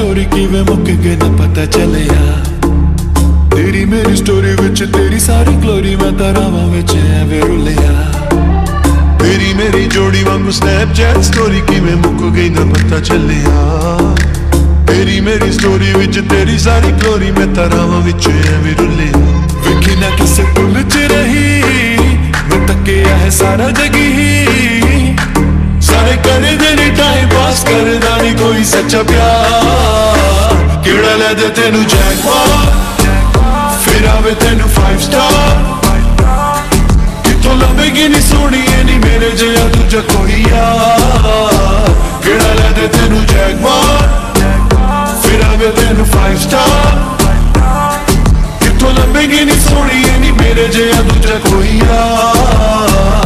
Story किवें मुक गए ना पता चलिया। तेरी मेरी स्टोरी विच तेरी सारी ग्लोरी मैं तारावां विच एवें रुलिया। तेरी मेरी जोड़ी वांगू स्नैपचैट स्टोरी किवें मुक गई ना पता चलिया। तेरी मेरी स्टोरी विच तेरी सारी ग्लोरी मैं तारावां विच एवें रुलिया। वेखी ना किसे पुल च रही मैं तकिया है सारा जगी सारे करे दे टाइम पास करदा नहीं कोई सच्चा प्यार। केड़ा लै दे तेनू जैकपॉट फिर आवे तेनू 5 स्टार। कितों लभेगी नी सोहनी नी मेरे जिहा दूजा कोई यार। केड़ा लै दे तेनू जैकपॉट फिर आवे तेनू 5 स्टार। कितों लभेगी नी सोहनी नी मेरे जिहा दूजा कोई यार।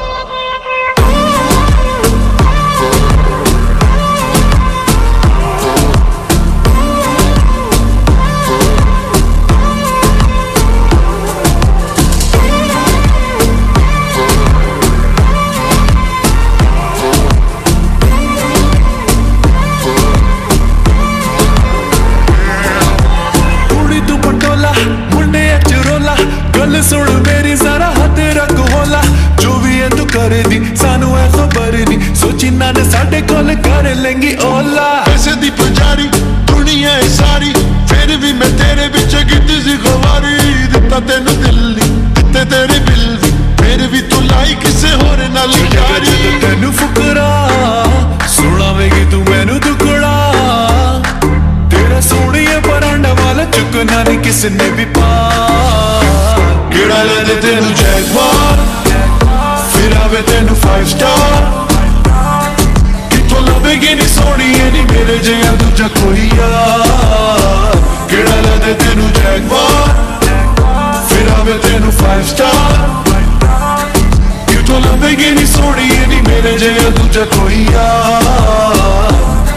सुन मेरी जरा हाथ रख होला जो भी है तू करे दी सानू है खबर नी सोची ना ने साडे कोल कर लेंगी ओला। पैसे दी पुजारी दुनिया है सारी फिर भी मैं तेरे बिच गिद्दी सी खवारी। दिता तेनू दिल नी दिते तेरे बिल भी फिर भी तू लाई किसे होर नाल यारी। तेनू फुकरा सुनावेगी तू मैनू दुकड़ा तेरा सोहणिया परांडा वाला चुकना नहीं किसने भी पा। केड़ा लै दे तेनू जैकपॉट फिर आवे तेनू 5 स्टार। कितों लभेगी नी सोहनी नी मेरे जिहा दूजा कोई यार। केड़ा लै दे तेनू जैकपॉट फिर आवे तेनू 5 स्टार। कितों लभेगी नी सोहनी नी मेरे जिहा दूजा कोई यार।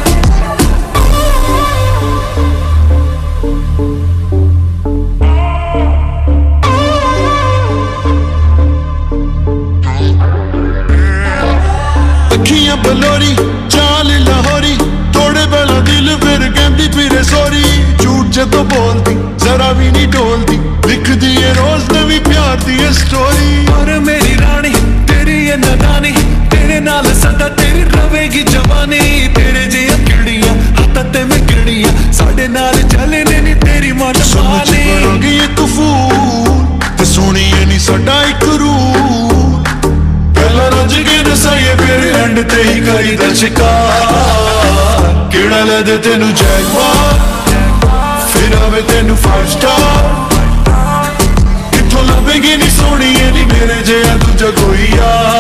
अखियां बलोरी चाल लाहौरी थोड़े बेला दिल फिर कहती फिरे सॉरी। झूठ जदों बोलती जरा भी नहीं डोलती लिखदी है रोज नवी प्यार दी स्टोरी। और मेरी रानी तेरी ये नादानी तेरे नाल सदा तेरी रवेगी जवानी। तेरे जिहा किड़ियां हाथां ते मैं किड़ियां साडे नाल चले ने नी तेरी मन मानी। करोगी एक फूल ते सोहनी नी साडा एक रूल। पहला रज के दसाइए फिर एंड ते ही करी दा शिकार। केड़ा लै दे तेनू जैकपॉट फिर आवे तेनू 5 स्टार। कितों लभेगी नी सोहनी नी मेरे जिहा दूजा कोई यार।